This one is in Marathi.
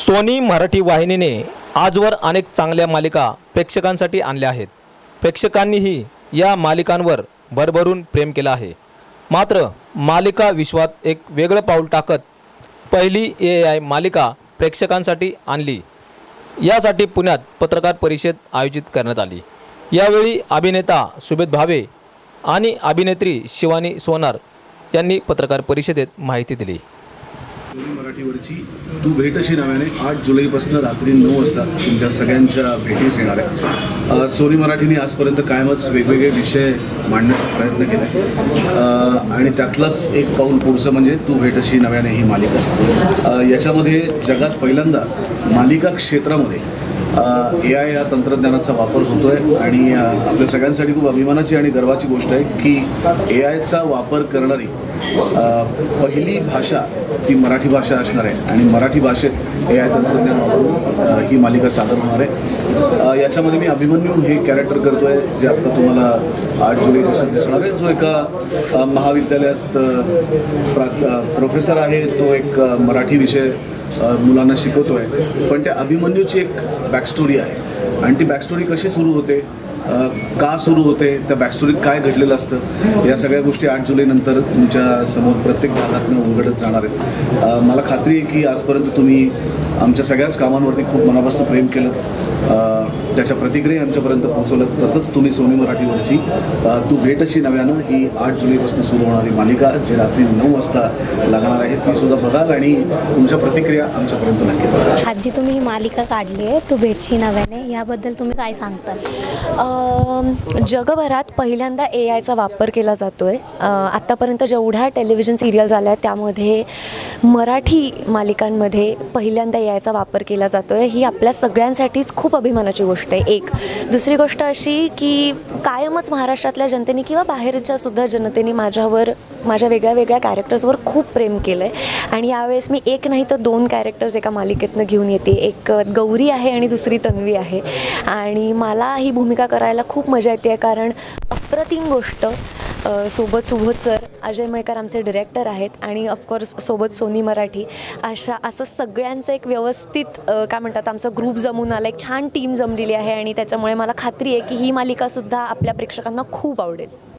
सोनी मराठी वाहिनीने आजवर अनेक चांगल्या मालिका प्रेक्षकांसाठी आणल्या आहेत। प्रेक्षकांनीही या मालिकांवर भरभरून प्रेम केलं आहे। मात्र मालिका विश्वात एक वेगळं पाऊल टाकत पहिली AI मालिका प्रेक्षकांसाठी आणली। यासाठी पुण्यात पत्रकार परिषद आयोजित करण्यात आली। यावेळी अभिनेता सुबोध भावे आणि अभिनेत्री शिवानी सोनार यांनी पत्रकार परिषदेत माहिती दिली। सोनी मराठीवरची तू भेटशी नव्याने 8 जुलैपासून रात्री 9 वाजता तुमच्या सगळ्यांच्या भेटीस येणार आहे। सोनी मराठीने आजपर्यंत कायमच वेगवेगळे विषय मांडण्याचा प्रयत्न केला आणि त्यातलाच एक पाऊल पुढचं म्हणजे तू भेटशी नव्याने ही मालिका। याच्यामध्ये जगात पहिल्यांदा मालिका क्षेत्रामध्ये AI या तंत्रज्ञानाचा वापर होतोय आणि आपल्या सगळ्यांसाठी खूप अभिमानाची आणि गर्वाची गोष्ट आहे की AIचा वापर करणारी पहिली भाषा ती मराठी भाषा असणार आहे आणि मराठी भाषेत AI तंत्रज्ञान वापरून ही मालिका सादर होणार आहे। याच्यामध्ये मी अभिमन्यू हे कॅरेक्टर करतोय जे आता तुम्हाला 8 जुलैपासून दिसणार आहे, जो एका महाविद्यालयात प्रोफेसर आहे। तो एक मराठी विषय मुलांना शिकवतोय, पण त्या अभिमन्यूची एक बॅकस्टोरी आहे आणि ती बॅकस्टोरी कशी सुरू होते, का सुरू होते, त्या बॅकस्टोरीत काय घडलेलं असतं, या सगळ्या गोष्टी 8 जुलैनंतर तुमच्या समोर प्रत्येक भागातून उलगडत जाणार आहेत। मला खात्री आहे की आजपर्यंत तुम्ही आमच्या सगळ्याच कामांवरती खूप मनापासून प्रेम केलं, त्याच्या प्रतिक्रिया आमच्यापर्यंत पोहोचवलं। तसंच तुम्ही सोनी मराठीवरची तू भेटशी नव्यानं ही 8 जुलैपासून सुरू होणारी मालिका जी रात्री 9 वाजता लागणार आहे ती सुद्धा बघाल आणि तुमच्या प्रतिक्रिया आमच्यापर्यंत नक्की पोहोचवा। आज जी तुम्ही ही मालिका काढली आहे तू भेटशी नव्याने, याबद्दल तुम्ही काय सांगताल? जगभरात पहिल्यांदा AIचा वापर केला जातोय। आत्तापर्यंत जेवढ्या टेलिव्हिजन सिरियल झाल्या त्यामध्ये मराठी मालिकांमध्ये पहिल्यांदा AIचा वापर केला जातोय। ही आपल्या सगळ्यांसाठीच खूप अभिमानाची गोष्ट आहे। एक दुसरी गोष्ट अशी की कायमच महाराष्ट्रातल्या जनतेने किंवा बाहेरच्या सुद्धा जनतेने माझ्या वेगळ्या वेगळ्या कॅरेक्टर्सवर खूप प्रेम केलं आहे आणि यावेळेस मी एक नाही तर 2 कॅरेक्टर्स एका मालिकेतनं घेऊन येते। एक गौरी आहे आणि दुसरी तन्वी आहे आणि मला ही भूमिका करायला खूप मजा येते कारण अप्रतिम गोष्ट सोबत सुबोध सर, अजय मयेकर आमचे डिरेक्टर आहेत आणि ऑफकोर्स सोबत सोनी मराठी असं सगळ्यांचं एक व्यवस्थित काय म्हणतात आमचा ग्रुप जमून आला, एक छान टीम जमलेली आहे आणि त्याच्यामुळे मला खात्री आहे की ही मालिकासुद्धा आपल्या प्रेक्षकांना खूप आवडेल।